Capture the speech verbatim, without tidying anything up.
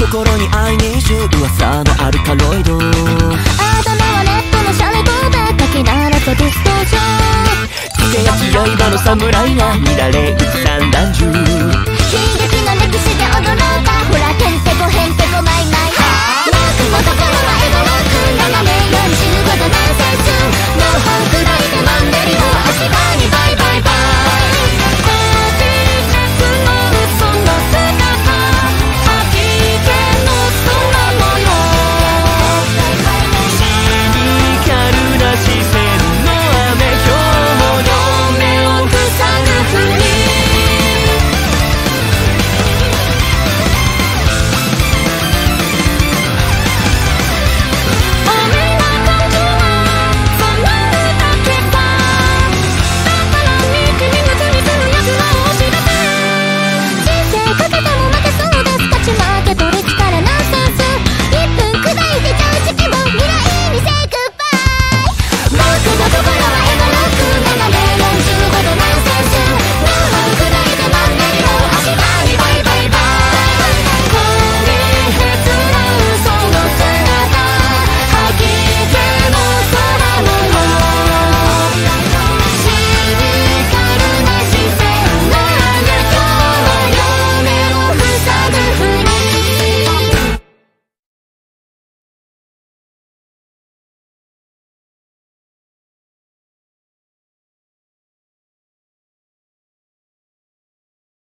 心に愛にじゅう噂のアルカロイド。頭はネットのシャレとべかきならとディストーション。 手やき刃の侍が乱れ打つ散弾銃。